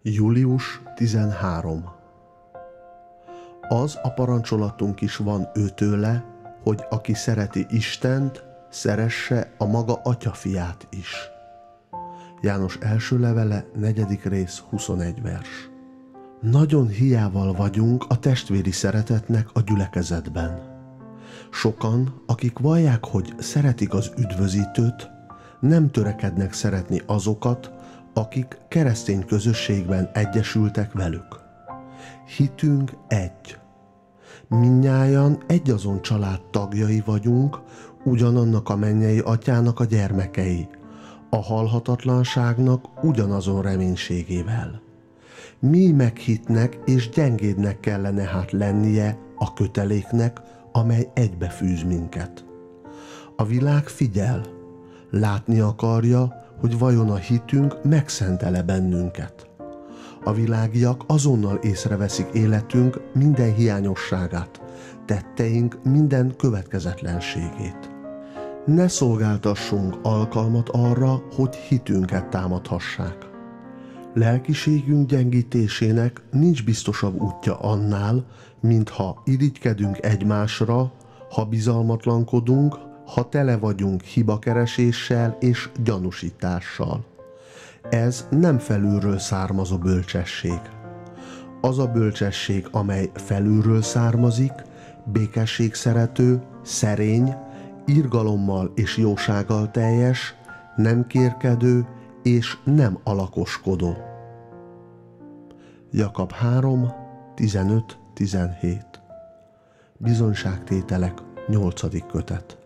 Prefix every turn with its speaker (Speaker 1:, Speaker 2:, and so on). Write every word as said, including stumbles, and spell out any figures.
Speaker 1: július tizenharmadika. Az a parancsolatunk is van őtőle, hogy aki szereti Istent, szeresse a maga atyafiát is. János első levele, negyedik rész, huszonegy vers. Nagyon hiával vagyunk a testvéri szeretetnek a gyülekezetben. Sokan, akik vallják, hogy szeretik az üdvözítőt, nem törekednek szeretni azokat, akik keresztény közösségben egyesültek velük. Hitünk egy. Mindnyájan egyazon család tagjai vagyunk, ugyanannak a mennyei atyának a gyermekei, a halhatatlanságnak ugyanazon reménységével. Mi meghitnek és gyengédnek kellene hát lennie a köteléknek, amely egybefűz minket. A világ figyel, látni akarja, hogy vajon a hitünk megszentele bennünket. A világiak azonnal észreveszik életünk minden hiányosságát, tetteink minden következetlenségét. Ne szolgáltassunk alkalmat arra, hogy hitünket támadhassák. Lelkiségünk gyengítésének nincs biztosabb útja annál, mintha irigykedünk egymásra, ha bizalmatlankodunk, ha tele vagyunk hibakereséssel és gyanúsítással. Ez nem felülről származó bölcsesség. Az a bölcsesség, amely felülről származik, békességszerető, szerény, irgalommal és jósággal teljes, nem kérkedő és nem alakoskodó. Jakab három, tizenöt, tizenhét. Bizonyságtételek, nyolcadik kötet.